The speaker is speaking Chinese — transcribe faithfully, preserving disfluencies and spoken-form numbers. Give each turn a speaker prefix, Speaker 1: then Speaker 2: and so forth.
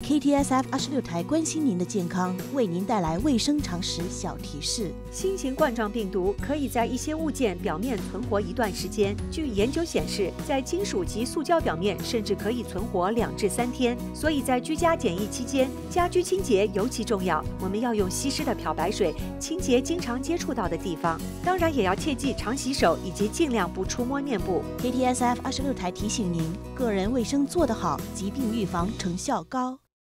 Speaker 1: K T S F 二十六台关心您的健康，为您带来卫生常识小提示。
Speaker 2: 新型冠状病毒可以在一些物件表面存活一段时间，据研究显示，在金属及塑胶表面甚至可以存活两至三天。所以在居家检疫期间，家居清洁尤其重要。我们要用稀释的漂白水清洁经常接触到的地方，当然也要切记常洗手，以及尽量不触摸面部。
Speaker 1: K T S F 二十六台提醒您：个人卫生做得好，疾病预防成效高。